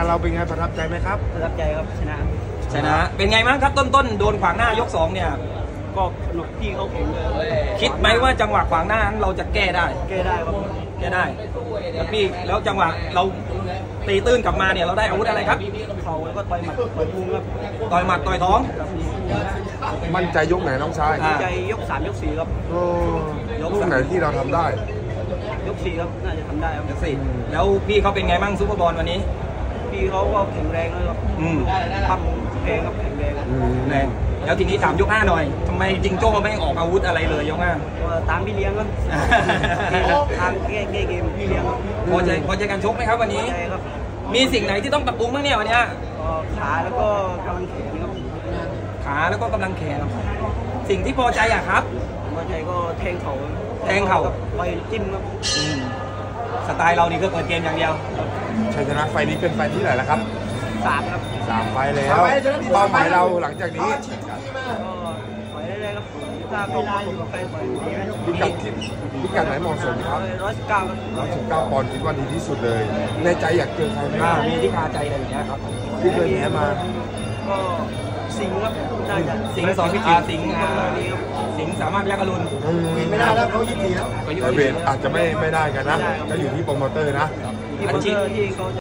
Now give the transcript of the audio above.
านเราเป็นไงประทับใจไหมครับประทับใจครับชนะเป็นไงบ้างครับต้นโดนขวางหน้ายก2เนี่ยก็สนุกพี่เขาเก่งเลยคิดไหมว่าจังหวะขวางหน้านั้นเราจะแก้ได้ครับแก้ได้แล้วจังหวะเราตีตื้นกลับมาเนี่ยเราได้อาวุธอะไรครับเขาแล้วก็ต่อยหมัดต่อยพุงครับต่อยหมัดต่อยท้องมั่นใจยกไหนน้องชายมั่นใจยก3ยก4ครับยกไหนที่เราทำได้ยก4ครับน่าจะทำได้ครับยก4แล้วพี่เขาเป็นไงบ้างซุปเปอร์บอลวันนี้พี่เขาก็แข็งแรงเลยครับทำเพลงครับแข็งแรงแล้วทีนี้ถามยก5หน่อยทำไมจิงโจ้ไม่ออกอาวุธอะไรเลยยก 5ตามพี่เลี้ยงครับทางแก้เกมพี่เลี้ยงพอใจการชกไหมครับวันนี้มีสิ่งไหนที่ต้องปรับปรุงบ้างเนี่ยวันนี้ขาแล้วก็กำลังแขนครับขาแล้วก็กำลังแขนสิ่งที่พอใจอะครับพอใจก็แทงเข่าไปจิ้มครับสไตล์เรานี่ก็เปิดเกมอย่างเดียวชัยชนะไฟนี้เป็นไฟที่ไหนแล้วครับ 3ครับ 3ไฟแล้วเป้าหมายเราหลังจากนี้ไปได้เลยครับถ้าเข้ามาผมก็ไปพิกัดไหนเหมาะสมครับ119ปอนด์คิดว่าดีที่สุดเลยในใจอยากเจอใครไหมมีที่คาใจอะไรอย่างเงี้ยครับที่เคยแพ้มาก็สิงห์ครับสิงห์สอนพิจิตรสิงห์สามารถยักษ์อรุณไม่ได้แล้วเขา24แล้วแต่เวทอาจจะไม่ได้กันนะก็อยู่ที่โปรโมเตอร์นะที่เขา